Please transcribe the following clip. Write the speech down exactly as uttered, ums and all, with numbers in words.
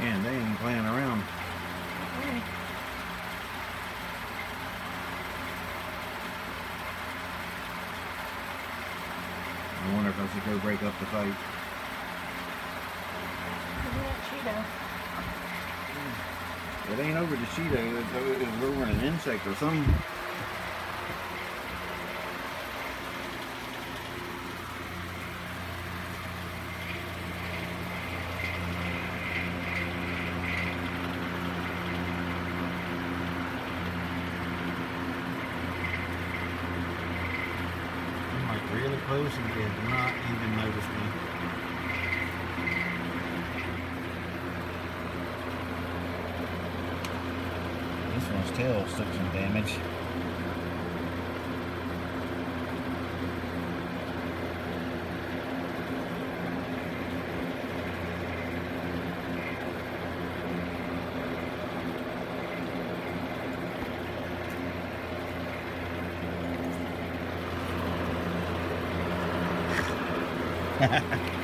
Man, they ain't playing around. Okay. I wonder if I should go break up the fight. Cheetah. It ain't over the Cheetah, it's over, it's over an insect or something. I'm like really close and did not even notice me. This one's tail took some damage. Ha ha ha.